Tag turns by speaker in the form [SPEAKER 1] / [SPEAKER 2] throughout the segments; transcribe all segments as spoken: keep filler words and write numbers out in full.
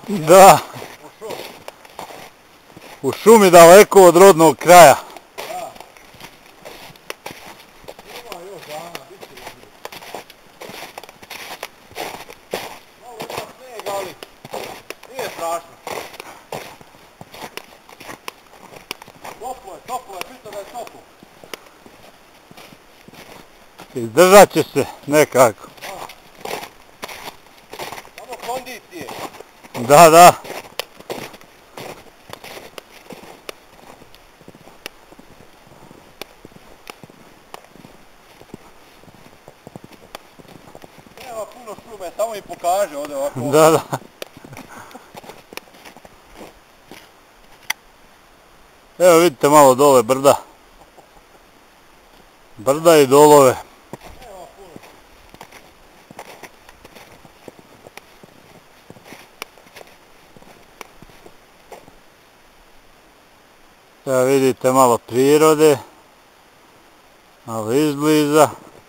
[SPEAKER 1] Da. U šumi daleko od rodnog kraja.
[SPEAKER 2] Da. Ima još dana, bit će ljudi. Malo ima snijeg, ali nije strašno. Toplo je, toplo je, pita da je toplo.
[SPEAKER 1] Izdržat će se nekako.
[SPEAKER 2] Samo kondicije.
[SPEAKER 1] Da, da.
[SPEAKER 2] Nema puno šume, samo mi pokaže ovdje ovako.
[SPEAKER 1] Da, da. Evo vidite malo dole brda. Brda i dolove.
[SPEAKER 2] Nema puno.
[SPEAKER 1] Evo vidite malo prirode. Malo izbliza.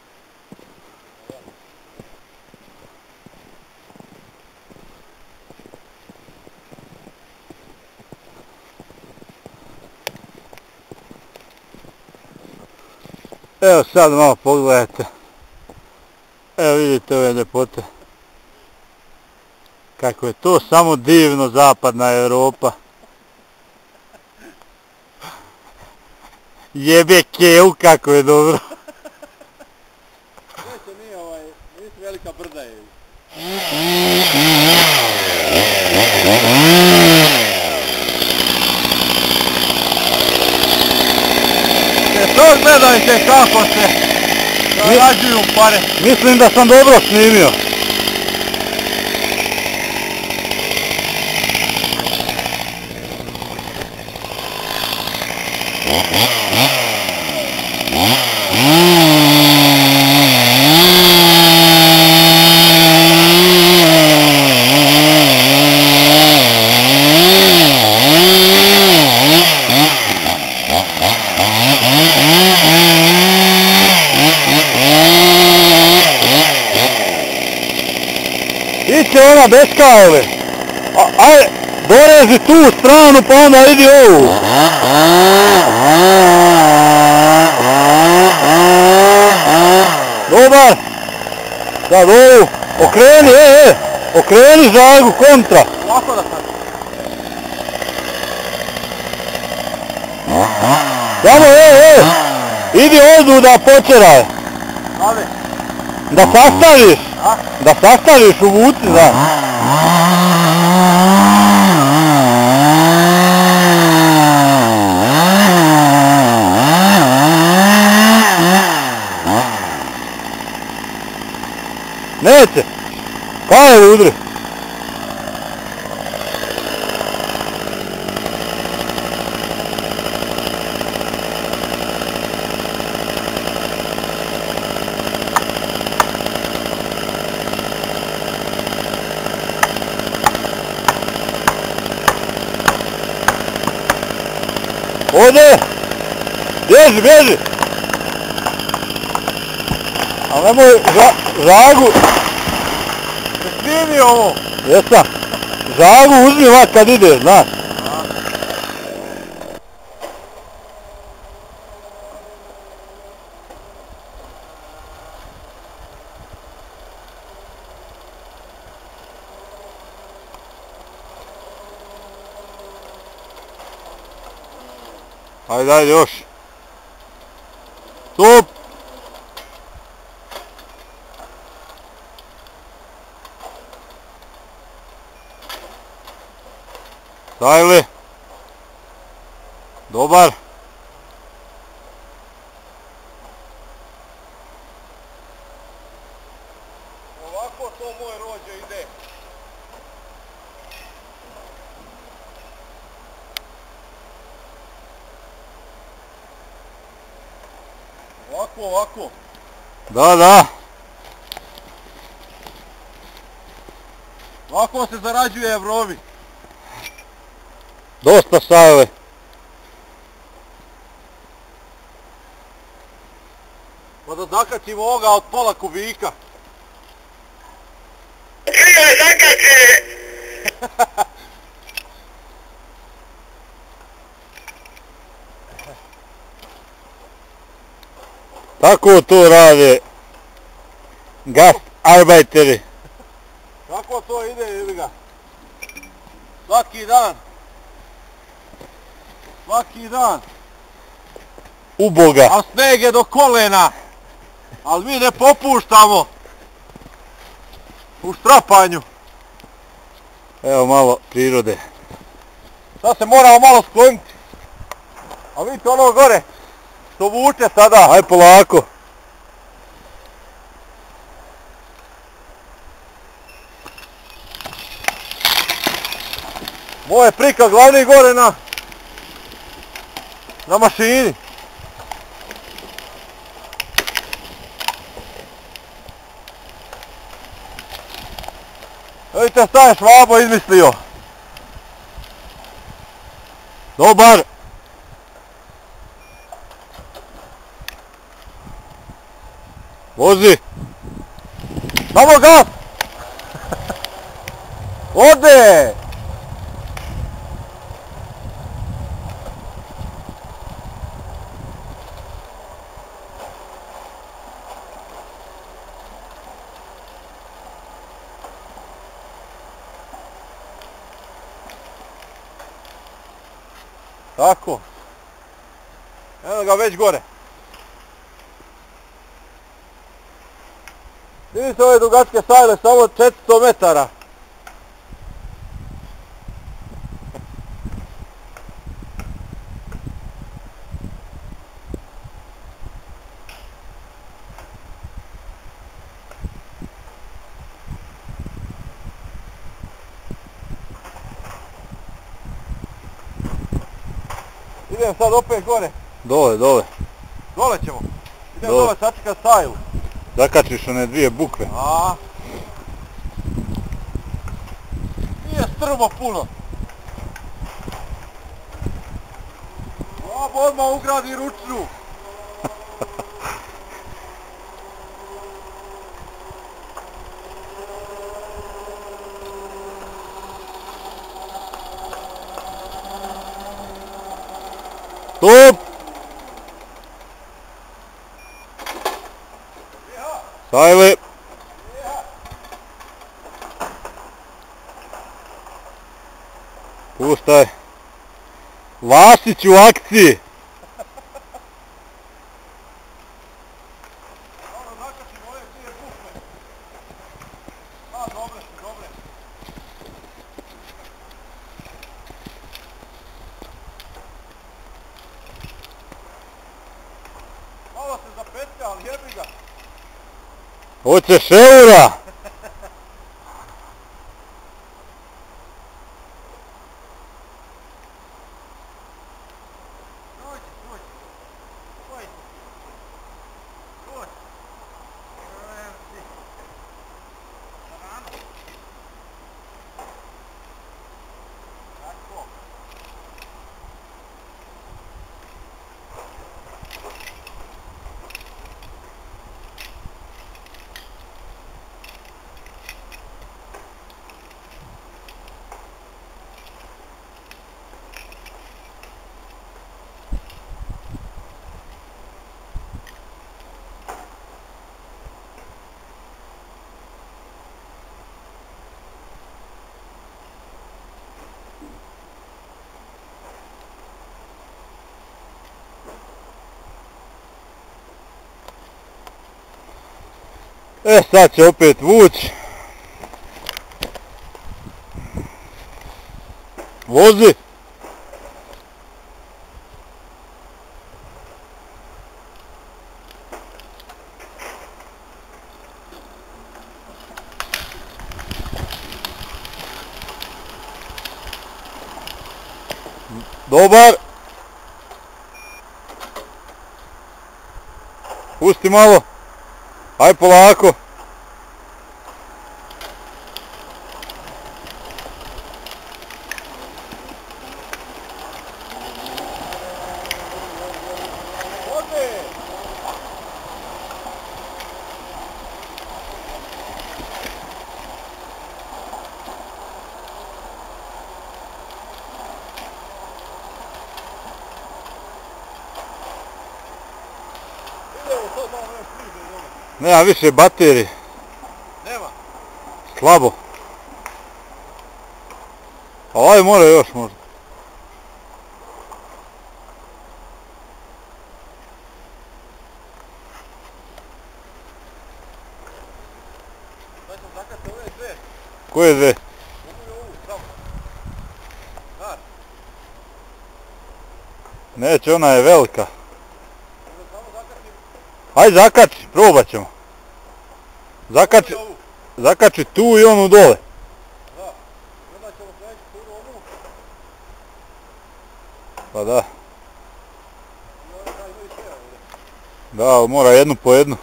[SPEAKER 1] Evo sad malo pogledajte. Evo vidite ove ljepote. Kako je to samo divno, zapadna Europa. Jebe keu kako je dobro.
[SPEAKER 2] Neće nije ovaj, nisu velika brda je.
[SPEAKER 1] E to gledajte kako se zarađuju pare. Mislim da sam dobro snimio. Iće ona bez kave. Aj, dorezi tu stranu pa onda idi ovu. Dobar. Sad ovu. Okreni, e, e. Okreni žagu kontra.
[SPEAKER 2] Ovako da sad.
[SPEAKER 1] Samo, e, e. Idi ovdje da počeraj.
[SPEAKER 2] Kave.
[SPEAKER 1] Da sastaviš.
[SPEAKER 2] A?
[SPEAKER 1] Da sastaviš u vuci, da. Neće. Kaj udri. Ode! Bježi, bježi! Ali nemoj ža, žagu...
[SPEAKER 2] Snimi ovo!
[SPEAKER 1] Jesam. Žagu uzmi ovak kad ideš, znaš. Ajde, ajde još. Stop! Stajli. Dobar.
[SPEAKER 2] Ovako to moj rođe ide. Ovako, ovako.
[SPEAKER 1] Da, da.
[SPEAKER 2] Ovako se zarađuje Evropi.
[SPEAKER 1] Dosta stajali.
[SPEAKER 2] Pa da zakačimo ovoga od pola kubika.
[SPEAKER 3] Prije zakače!
[SPEAKER 1] Tako to rade gastarbeiteri.
[SPEAKER 2] Kako to ide, ili ga? Svaki dan. Svaki dan.
[SPEAKER 1] Uboga.
[SPEAKER 2] A sneg je do kolena. Ali mi ne popuštamo. U štrapanju.
[SPEAKER 1] Evo malo prirode.
[SPEAKER 2] Sad se moramo malo skloniti. A vidite ono gore. To vuče sada.
[SPEAKER 1] Aj polako.
[SPEAKER 2] Moj je prikaz glavni gore na... na mašini. Vidite šta je Švabo izmislio.
[SPEAKER 1] Dobar. Vozi.
[SPEAKER 2] Samo gas! Ode! Tako. Evo ga već gore. Vidite ove dugačke sajle, samo četiristo metara. Idem sad opet gore.
[SPEAKER 1] Dole, dole.
[SPEAKER 2] Dole ćemo. Idem
[SPEAKER 1] Dole.
[SPEAKER 2] dole sačekat sajlu.
[SPEAKER 1] Zakačiš one dvije bukve.
[SPEAKER 2] A. Nije strmo puno. Slabo odmah ugradi ručnu.
[SPEAKER 1] Stop! Sajle. Pustaj. Vasić u akciji.
[SPEAKER 2] Dobro, zakačimo ove dvije bukve. A, dobre su, dobre. Malo se zapetlja, ali jebi ga.
[SPEAKER 1] Hoćeš eura?
[SPEAKER 2] Dođi, dođi. Dođi. Dođi. Evo ti. Rano. Tako.
[SPEAKER 1] E sad će opet vući. Vozi. Dobar. Pusti malo. Aj polako.
[SPEAKER 2] Ode! Idemo sad malo
[SPEAKER 1] Nema više baterije.
[SPEAKER 2] Nema.
[SPEAKER 1] Slabo. A ovaj mora još možda.
[SPEAKER 2] Sad ćemo zakati ove dve.
[SPEAKER 1] Koje dve?
[SPEAKER 2] Mogu i ovu, samo. Znaš.
[SPEAKER 1] Neće, ona je velika.
[SPEAKER 2] Možda samo zakati.
[SPEAKER 1] Hajde zakači, probat ćemo. Zakači,
[SPEAKER 2] Ovu.
[SPEAKER 1] zakači tu i onu dole.
[SPEAKER 2] Da. Onda ćemo sledeći tu ovu.
[SPEAKER 1] Pa da.
[SPEAKER 2] I onda da imaju sve ovdje.
[SPEAKER 1] Da, mora jednu po jednu.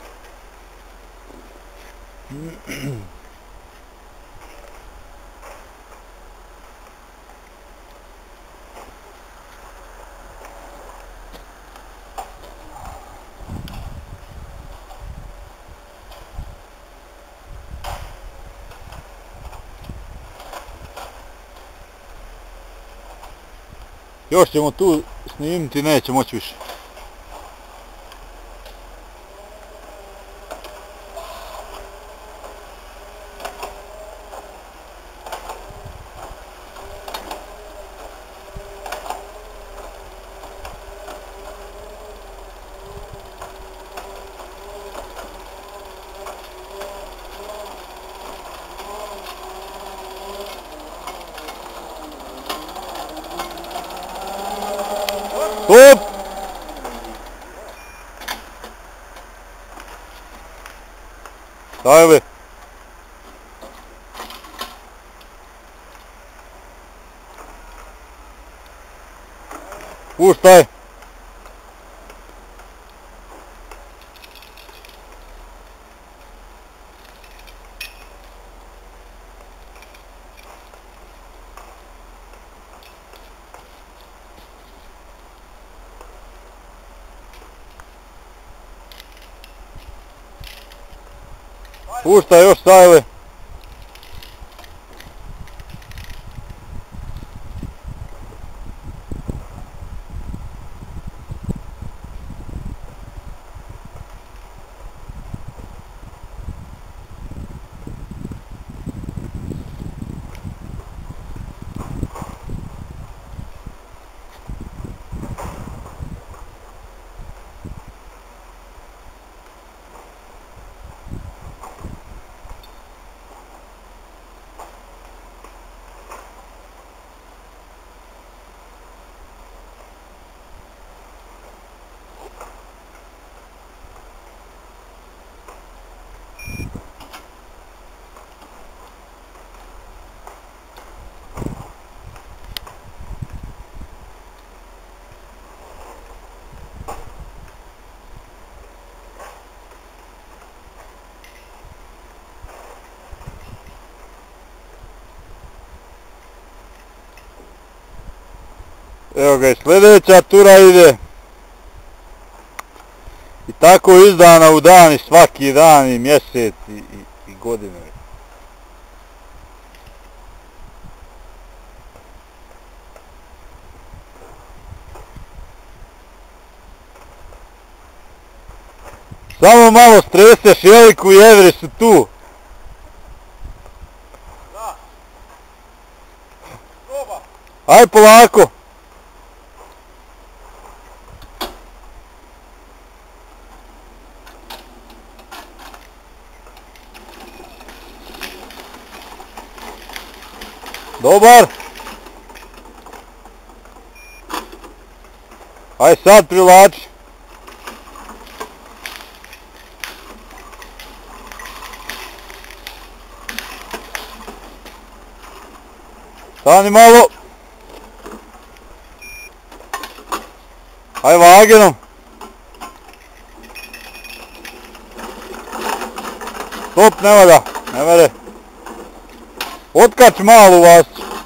[SPEAKER 1] Još ćemo tu snimiti, neće moći više. Stop! Stavili. Puštaj. Puštaj još, stavili. Evo ga i sljedeća tura ide. I tako iz dana u dan i svaki dan i mjesec i, i, i godine. Samo malo streseš jeliku i evri su tu.
[SPEAKER 2] Da. Proba.
[SPEAKER 1] Aj polako. Dobar. Aj sad privlači. Stani malo. Aj vagenom. Stop, ne valja, ne vede. Otkač malo vas.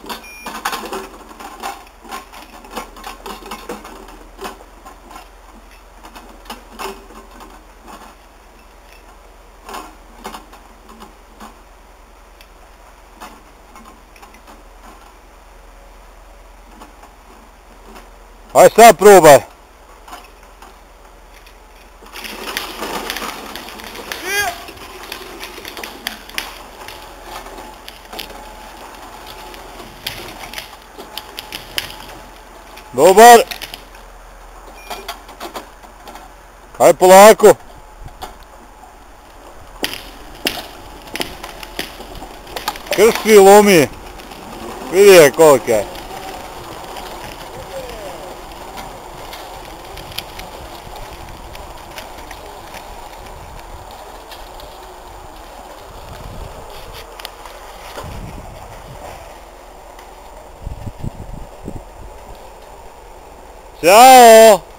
[SPEAKER 1] Aj sad probaj. Dobar. Aj polako. Krši, lomi. Vidi je kolika je. Ćao!